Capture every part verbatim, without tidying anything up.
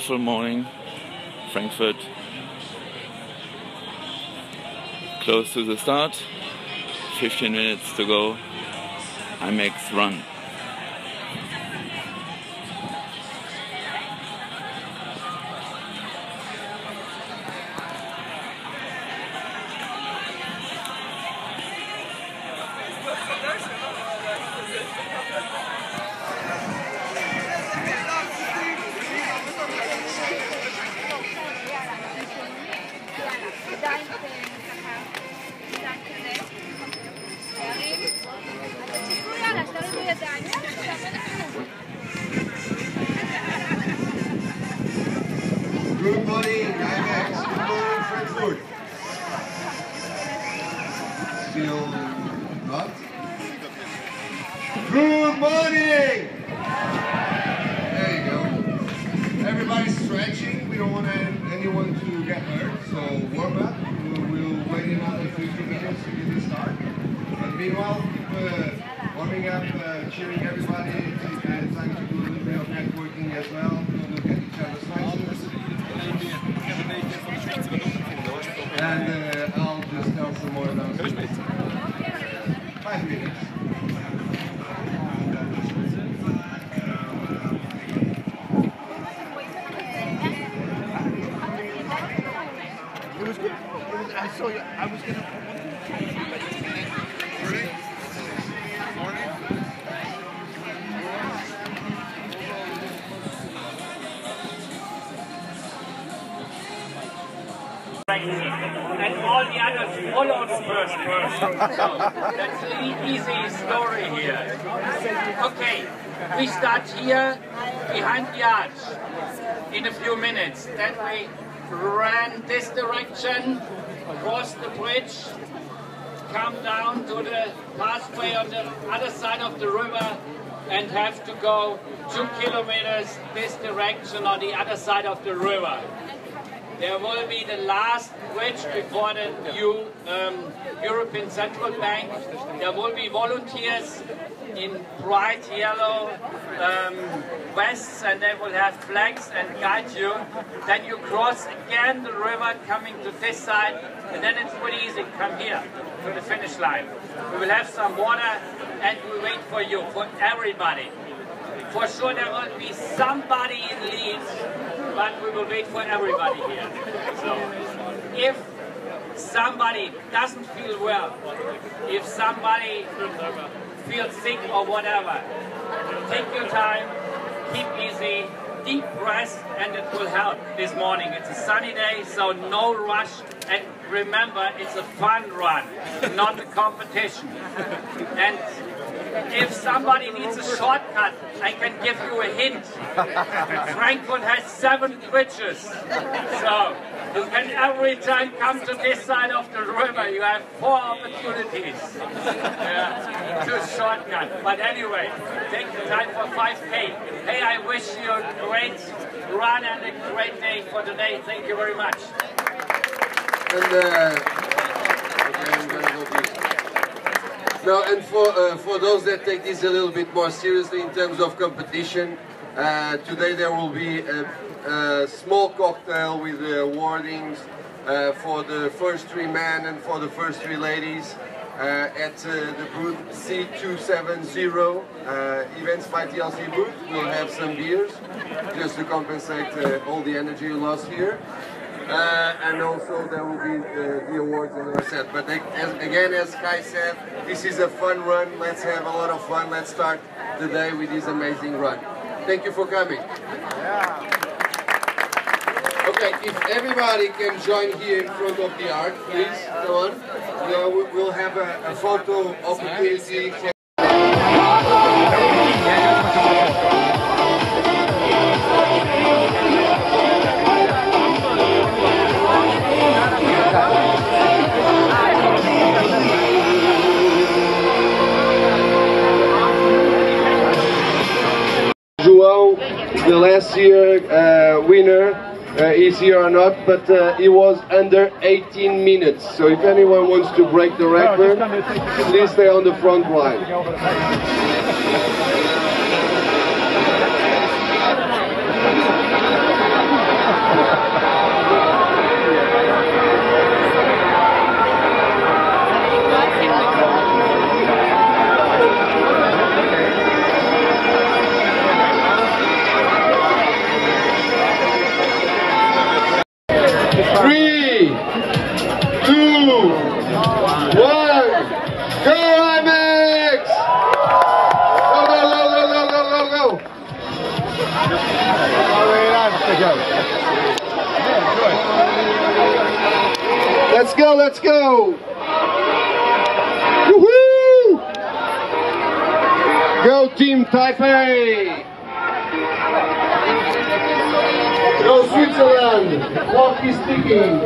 beautiful morning, Frankfurt, close to the start, fifteen minutes to go, I M A X run. Good morning, I M A X. Good morning, Frankfurt. Still not? Good morning! There you go. Everybody's stretching. We don't want anyone to get hurt, so warm up. We'll wait another fifteen minutes to get the start. But meanwhile, keep uh, warming up, uh, cheering everybody. Take uh, time to do a little bit of networking as well. We'll look at each other's faces. And uh, I'll just tell some more announcements. Five minutes. It was good. It was, I saw you. I was gonna. Morning. Morning. And all the others followed first. So that's an easy story here. Okay, we start here behind the arch in a few minutes. Then we ran this direction, cross the bridge, come down to the pathway on the other side of the river and have to go two kilometers this direction on the other side of the river. There will be the last bridge before the new um, European Central Bank. There will be volunteers in bright yellow um, vests, and they will have flags and guide you. Then you cross again the river coming to this side, and then it's pretty easy. Come here to the finish line. We will have some water and we wait for you, for everybody. For sure there will be somebody in lead, but we will wait for everybody here. So, if somebody doesn't feel well, if somebody feels sick or whatever, take your time, keep easy, deep breath, and it will help this morning. It's a sunny day, so no rush, and remember, it's a fun run, not a competition. And if somebody needs a shortcut, I can give you a hint. Frankfurt has seven bridges. So you can every time come to this side of the river. You have four opportunities yeah, to shortcut. But anyway, take the time for five K. Hey, I wish you a great run and a great day for today. Thank you very much. And, uh, okay, I'm gonna go please. Now, and for, uh, for those that take this a little bit more seriously in terms of competition, uh, today there will be a, a small cocktail with uh, wordings uh, for the first three men and for the first three ladies uh, at uh, the booth C two seventy, uh, Events by T L C booth. We'll have some beers just to compensate uh, all the energy you lost here. Uh, and also there will be uh, the awards and the set. But they, as, again, as Kai said, this is a fun run. Let's have a lot of fun. Let's start the day with this amazing run. Thank you for coming. Yeah. Okay, if everybody can join here in front of the arch, please, come on. Now we'll have a, a photo opportunity. João, the last year uh, winner, uh, is here or not, but uh, he was under eighteen minutes. So if anyone wants to break the record, please stay on the front line. Let's go, let's go! Woohoo! Go Team Taipei! Go Switzerland! Clock is ticking!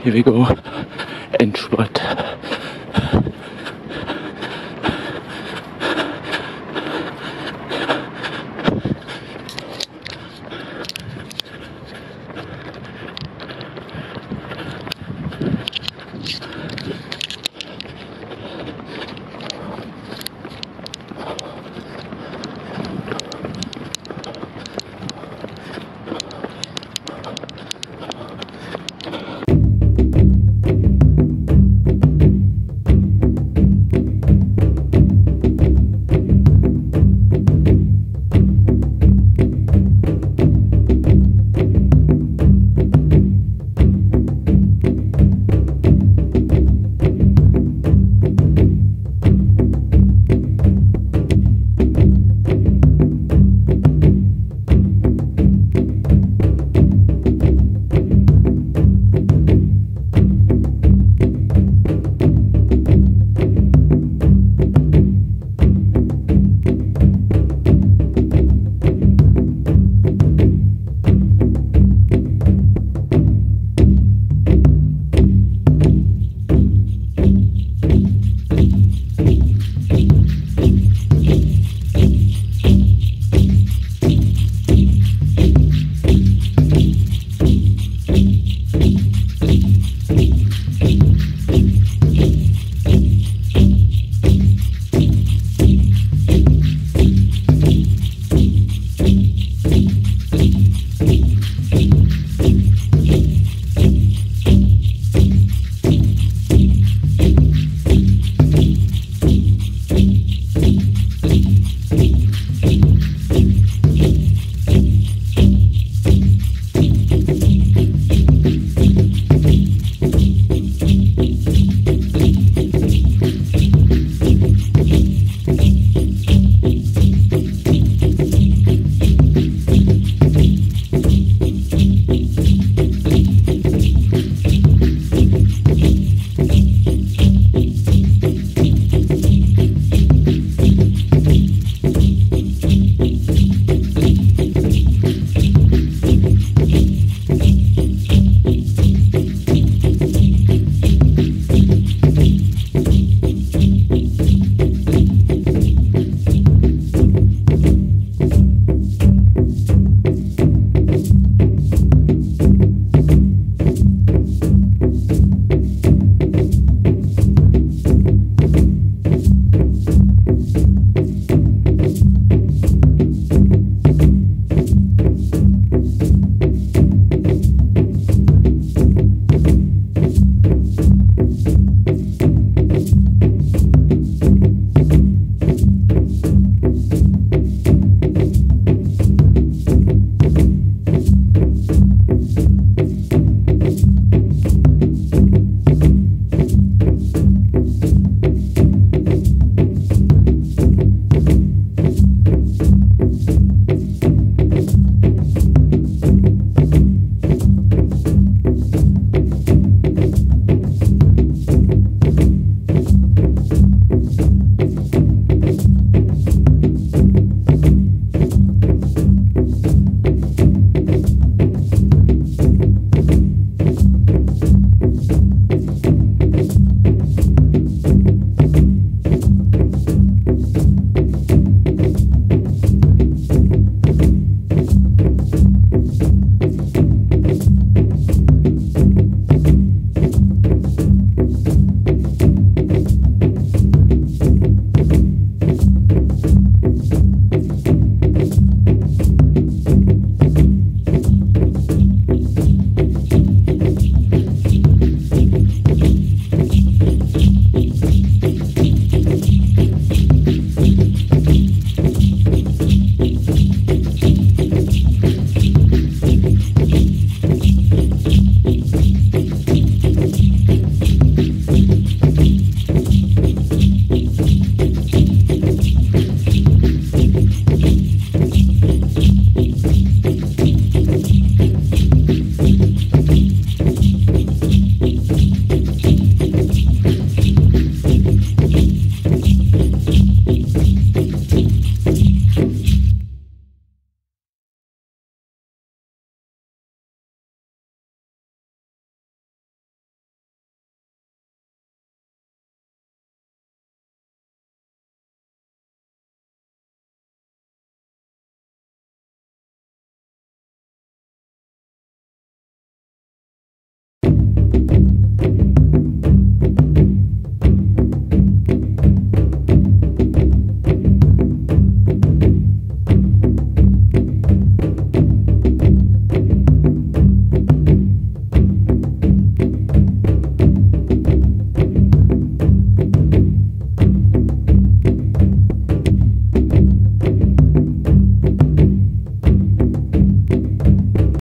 Here we go. Endspurt.